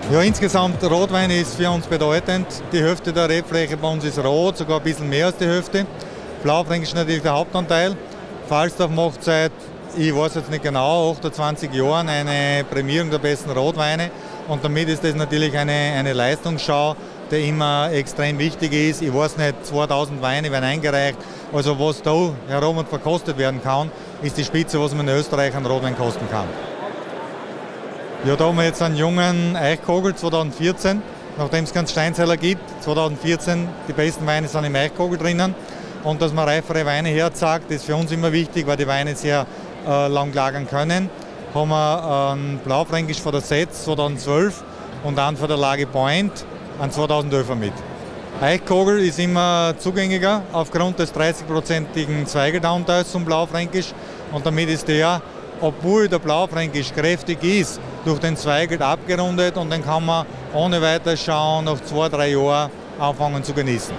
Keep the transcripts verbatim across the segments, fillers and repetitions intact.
Ja, insgesamt Rotwein ist für uns bedeutend. Die Hälfte der Rebfläche bei uns ist rot, sogar ein bisschen mehr als die Hälfte. Blaufränkisch ist natürlich der Hauptanteil. Falstaff macht seit, ich weiß jetzt nicht genau, achtundzwanzig Jahren eine Prämierung der besten Rotweine. Und damit ist das natürlich eine, eine Leistungsschau, die immer extrem wichtig ist. Ich weiß nicht, zweitausend Weine werden eingereicht. Also was da herum und verkostet werden kann, ist die Spitze, was man in Österreich an Rotwein kosten kann. Ja, da haben wir jetzt einen jungen Eichkogel zweitausendvierzehn, nachdem es keinen Steinzeller gibt. zweitausendvierzehn, die besten Weine sind im Eichkogel drinnen. Und dass man reifere Weine herzagt, ist für uns immer wichtig, weil die Weine sehr äh, lang lagern können. Haben wir einen Blaufränkisch von der Setz zweitausendzwölf und einen von der Lage Point, einen zweitausendelfer mit. Eichkogel ist immer zugänglicher aufgrund des dreißigprozentigen Zweigeldanteils zum Blaufränkisch. Und damit ist der, obwohl der Blaufränkisch kräftig ist, durch den Zweigelt abgerundet und den kann man ohne weiteres Schauen nach zwei, drei Jahren anfangen zu genießen.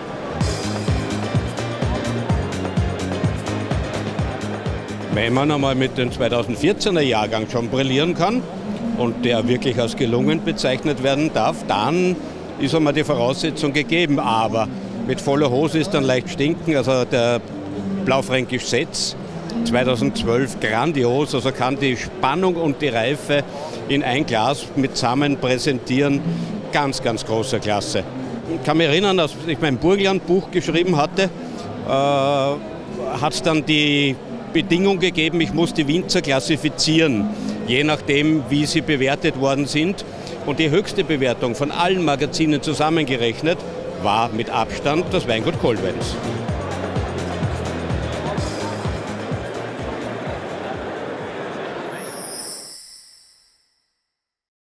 Wenn man einmal mit dem zweitausendvierzehner Jahrgang schon brillieren kann und der wirklich als gelungen bezeichnet werden darf, dann ist einmal die Voraussetzung gegeben. Aber mit voller Hose ist dann leicht stinken. Also der Blaufränkisch Setz zweitausendzwölf grandios, also kann die Spannung und die Reife in ein Glas mitsammen präsentieren. Ganz, ganz großer Klasse. Ich kann mich erinnern, als ich mein Burgenland-Buch geschrieben hatte, äh, hat es dann die Bedingung gegeben, ich muss die Winzer klassifizieren, je nachdem, wie sie bewertet worden sind. Und die höchste Bewertung von allen Magazinen zusammengerechnet war mit Abstand das Weingut Kollwitz.